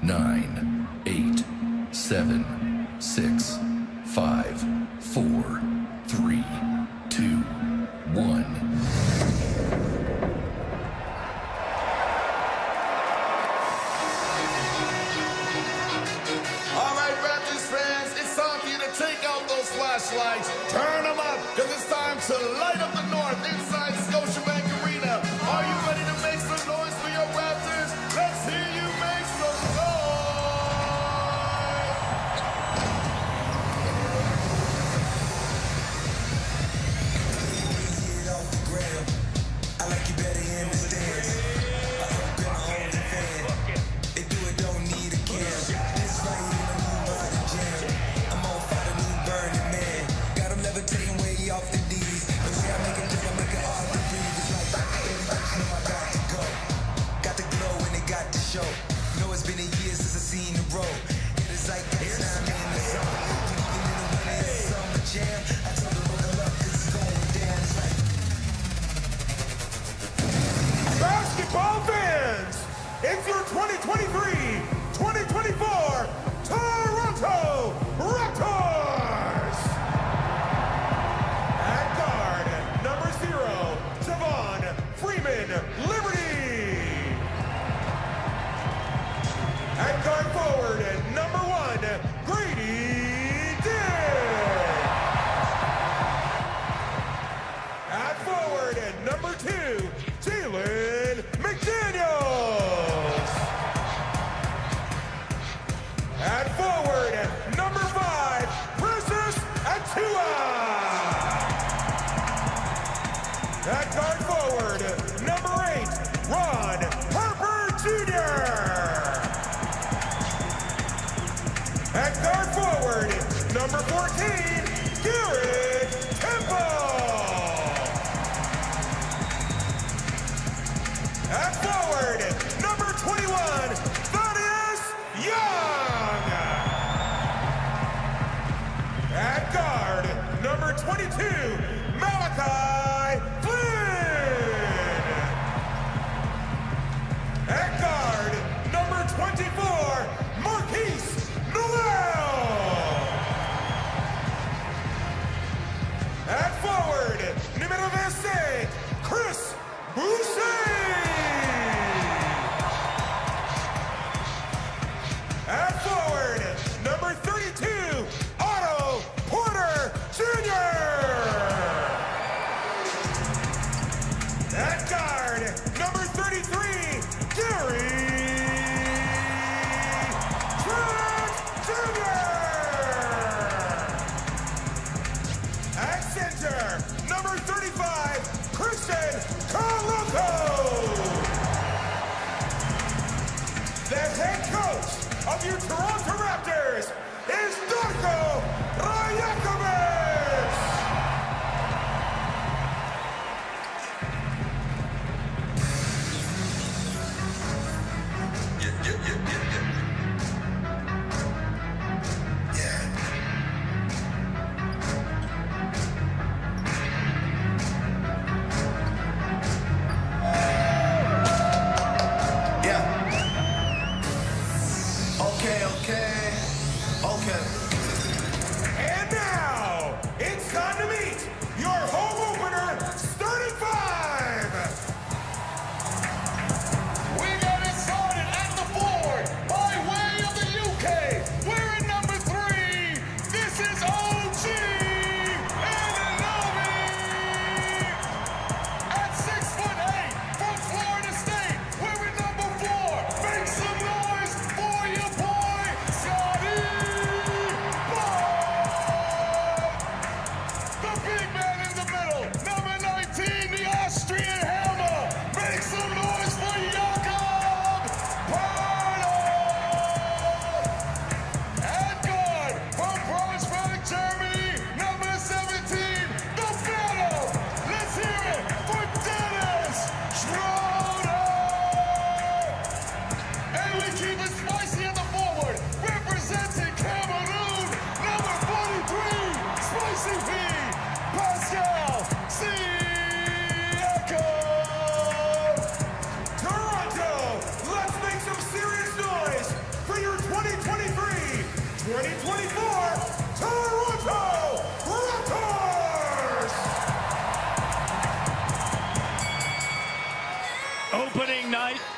9, 8, 7, 6, 5, 4, 3, 2, 1. Flashlights, turn them up, cause it's time to light up the north inside Scotiabank Arena. Are you ready to make some noise for your Raptors? Let's hear you make some noise! Off the ground. I like you better in the stands. I hope you're home the fan. They do it, don't need a cam. This right in a new modern jam. I'm on fire, new burning man. Got them levitating way off the D's. The way I make it live, I make it hard to breathe. It's like, baby, know I got to go. Got the glow and they got the show. Know it's been a year since I seen the road. It is like this time in the zone. Even in the winter, it's summer jam. I told her buckle up, cause it's going down. It's like basketball fans, it's your 2023-2024 Toronto Raptors! At guard, number 0, Javon Freeman Liberty. At guard forward, number 1, Grady Dick. At forward, number 2, Jalen McDaniels. At forward, number 5, Precious Atua. At guard forward, number 8, Ron Harper Jr. At guard forward, number 14, Garrett Temple. At forward, number 21, Thaddeus Young. At guard, number 22, Malachi Flynn. At guard, number 24, Marquise Noel. At forward, numero 26, Chris Boucher. At forward, number 32, Otto Porter Jr. At guard, number 33, Gary Trent Jr. At center, number 35, Christian Coloco. The head coach of your Toronto Raptors is Darko Rajakovic! And now, Toronto Raptors! Opening night